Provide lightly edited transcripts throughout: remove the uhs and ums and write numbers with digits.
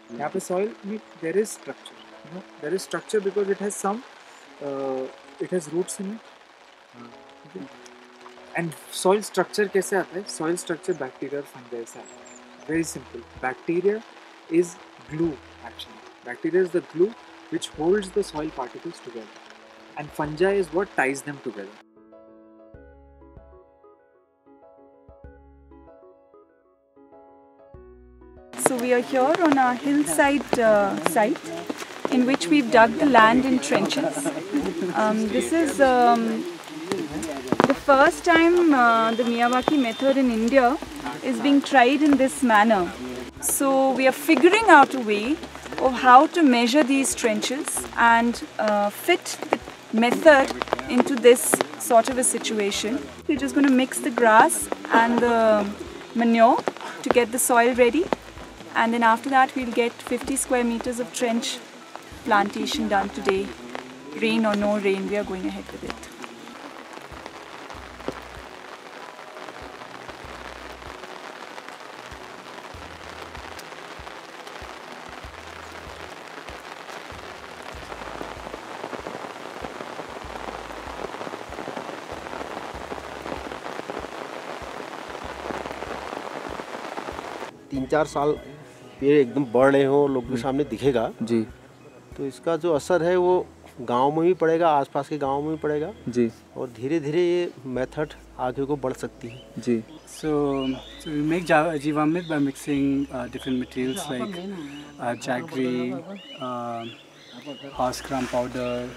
यहाँ पे soil में there is structure, there is structure because it has some, it has roots in it. ठीक है? And soil structure कैसे आता है? Soil structure bacteria और fungi से आता है. Very simple. Bacteria is glue actually. Bacteria is the glue which holds the soil particles together, and fungi is what ties them together. So we are here on a hillside site in which we've dug the land in trenches. This is the first time the Miyawaki method in India is being tried in this manner. So we are figuring out a way of how to measure these trenches and fit the method into this sort of a situation. We're just going to mix the grass and the manure to get the soil ready, and then after that we'll get 50 square meters of trench plantation done today. Rain or no rain, we are going ahead with it. तीन चार साल पेड़ एकदम बढ़ रहे हों, लोग के सामने दिखेगा जी. तो इसका जो असर है वो गांव में भी पड़ेगा, आसपास के गांव में भी पड़ेगा जी. और धीरे धीरे ये मेथड आगे को बढ़ सकती है जी. So we make Jivamrit by mixing different materials like jaggery, horse gram powder,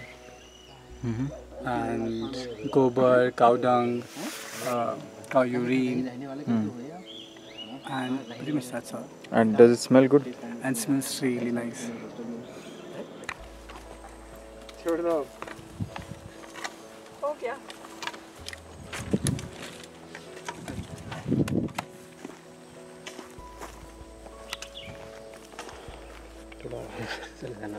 and gobar, cow dung, cow urine, and pretty much that's all. And does it smell good? And smells really nice. हो गया. चल जाना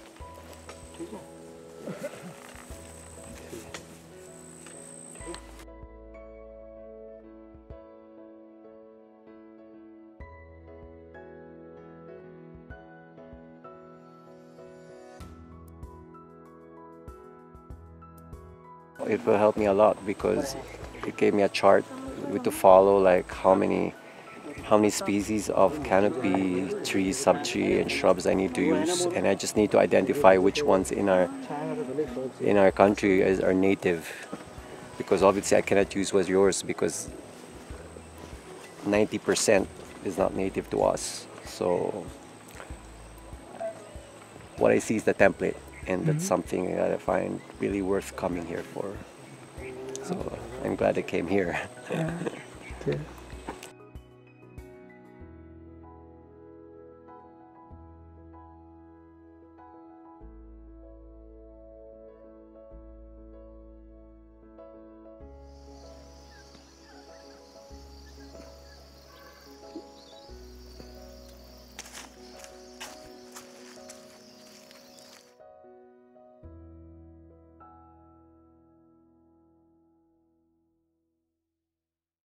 It will help me a lot because it gave me a chart to follow, like how many species of canopy, trees, sub-tree and shrubs I need to use, and I just need to identify which ones in our country are native, because obviously I cannot use what's yours because 90% is not native to us. So what I see is the template, and that's something that I find really worth coming here for. So I'm glad I came here. Okay.